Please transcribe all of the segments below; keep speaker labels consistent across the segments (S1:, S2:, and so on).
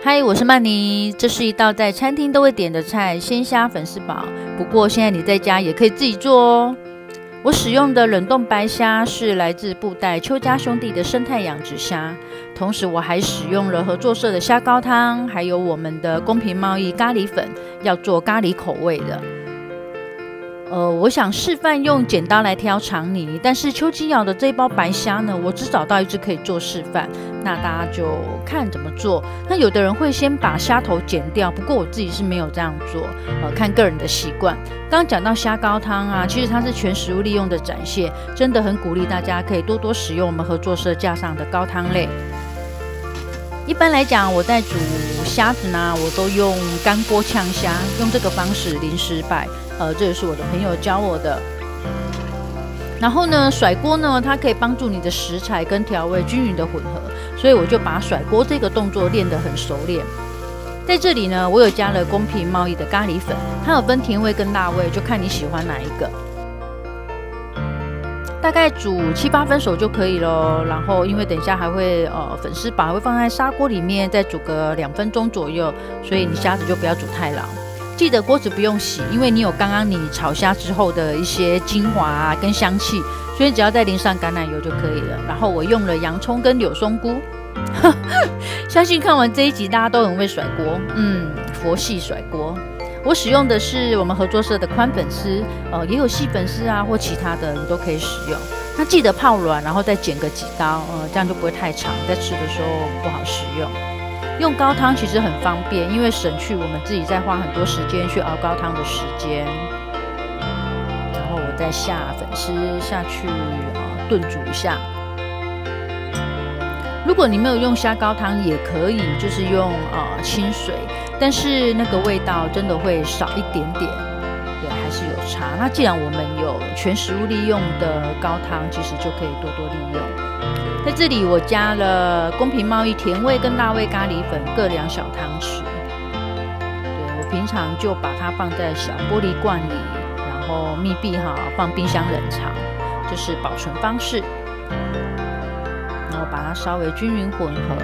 S1: 嗨，我是曼妮，这是一道在餐厅都会点的菜——鲜虾粉丝煲。不过现在你在家也可以自己做哦。我使用的冷冻白虾是来自布袋邱家兄弟的生态养殖虾，同时我还使用了合作社的虾高汤，还有我们的公平贸易咖喱粉，要做咖喱口味的。我想示范用剪刀来挑肠泥，但是邱基瑶的这一包白虾呢，我只找到一只可以做示范，那大家就看怎么做。那有的人会先把虾头剪掉，不过我自己是没有这样做，看个人的习惯。刚刚讲到虾高汤啊，其实它是全食物利用的展现，真的很鼓励大家可以多多使用我们合作社架上的高汤类。一般来讲，我在煮虾子呢，我都用干锅呛虾，用这个方式零失败。这也是我的朋友教我的。然后呢，甩锅呢，它可以帮助你的食材跟调味均匀的混合，所以我就把甩锅这个动作练得很熟练。在这里呢，我有加了公平贸易的咖喱粉，它有分甜味跟辣味，就看你喜欢哪一个。大概煮7、8分熟就可以咯。然后因为等一下还会粉丝煲还会放在砂锅里面，再煮个2分钟左右，所以你虾子就不要煮太老。记得锅子不用洗，因为你有刚刚你炒虾之后的一些精华啊跟香气，所以只要再淋上橄榄油就可以了。然后我用了洋葱跟柳松菇，相信看完这一集大家都很会甩锅，佛系甩锅。我使用的是我们合作社的宽粉丝，也有细粉丝啊或其他的你都可以使用。那记得泡软，然后再剪个几刀，这样就不会太长，在吃的时候不好食用。用高汤其实很方便，因为省去我们自己再花很多时间去熬高汤的时间。然后我再下粉丝下去炖煮一下。如果你没有用虾高汤也可以，就是用清水，但是那个味道真的会少一点点，对，还是有差。那既然我们有全食物利用的高汤，其实就可以多多利用。在这里我加了公平贸易甜味跟辣味咖喱粉各2小汤匙。对，我平常就把它放在小玻璃罐里，然后密闭好，放冰箱冷藏，这是保存方式。然后把它稍微均匀混合。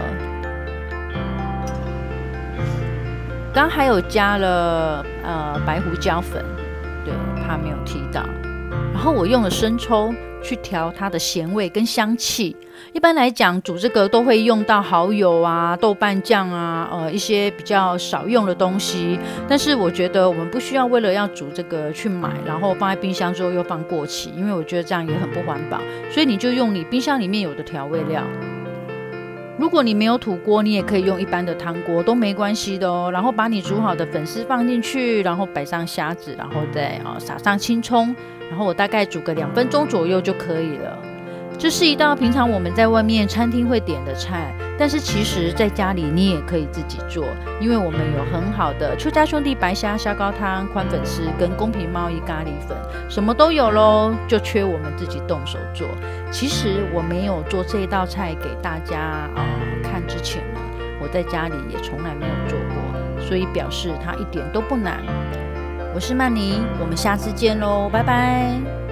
S1: 刚还有加了白胡椒粉，对，怕没有提到。然后我用了生抽去调它的咸味跟香气。一般来讲，煮这个都会用到蚝油啊、豆瓣酱啊，一些比较少用的东西。但是我觉得我们不需要为了要煮这个去买，然后放在冰箱之后又放过期，因为我觉得这样也很不环保。所以你就用你冰箱里面有的调味料。如果你没有土锅，你也可以用一般的汤锅，都没关系的哦。然后把你煮好的粉丝放进去，然后摆上虾子，然后再撒上青葱，然后我大概煮个2分钟左右就可以了。这是一道平常我们在外面餐厅会点的菜，但是其实在家里你也可以自己做，因为我们有很好的邱家兄弟白虾虾高汤、宽粉丝跟公平贸易咖喱粉，什么都有咯，就缺我们自己动手做。其实我没有做这一道菜给大家看之前呢，我在家里也从来没有做过，所以表示它一点都不难。我是曼妮，我们下次见咯，拜拜。